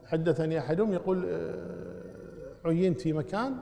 حدثني أحدهم يقول عينت في مكان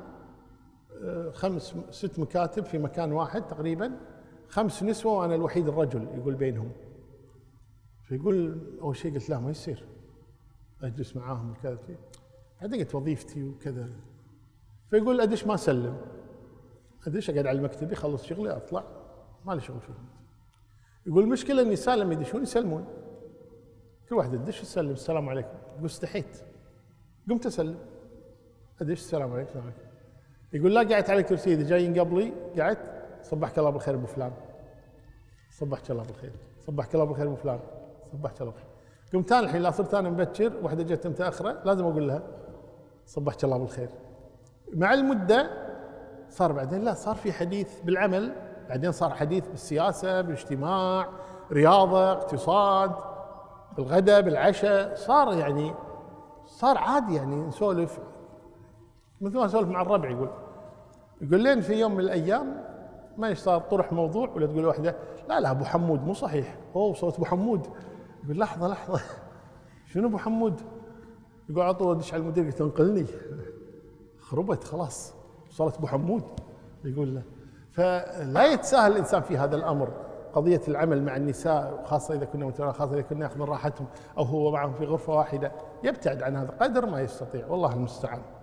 6 مكاتب في مكان واحد تقريبا، 5 نسوة وأنا الوحيد الرجل يقول بينهم. فيقول أول شيء قلت لا ما يصير أجلس معاهم وكذا، بعدين قلت وظيفتي وكذا. فيقول أدش ما أسلم، أدش أقعد على مكتبي خلص شغلي أطلع ما لي شغل فيهم. يقول المشكلة النساء لما يدشون يسلمون، كل واحدة تدش تسلم السلام عليكم. يقول استحيت قمت أسلم، أدش السلام عليكم السلام عليكم. يقول لا قعدت على الكرسي إذا جايين قبلي قعدت صبحك الله بالخير أبو فلان، صبحك الله بالخير، صبحك الله بالخير أبو فلان، صبحك الله بالخير. قمت أنا الحين لا صرت أنا مبكر واحدة جت متأخرة لازم أقول لها صبحك الله بالخير. مع المدة صار بعدين لا صار في حديث بالعمل، بعدين صار حديث بالسياسة بالاجتماع رياضة اقتصاد بالغداء بالعشاء، صار يعني صار عادي يعني نسولف مثل ما نسولف مع الربع. يقول لين في يوم من الأيام ما صار طرح موضوع ولا تقول واحدة لا أبو حمود مو صحيح، أوه صوت أبو حمود. يقول لحظة شنو أبو حمود؟ يقول على طول أدش على المدير قلت انقلني خربت خلاص وصلت أبو حمود. يقول له فلا يتساهل الإنسان في هذا الأمر، قضية العمل مع النساء خاصة إذا كنا خاصة إذا كنا يأخذون راحتهم أو هو معهم في غرفة واحدة، يبتعد عن هذا قدر ما يستطيع والله المستعان.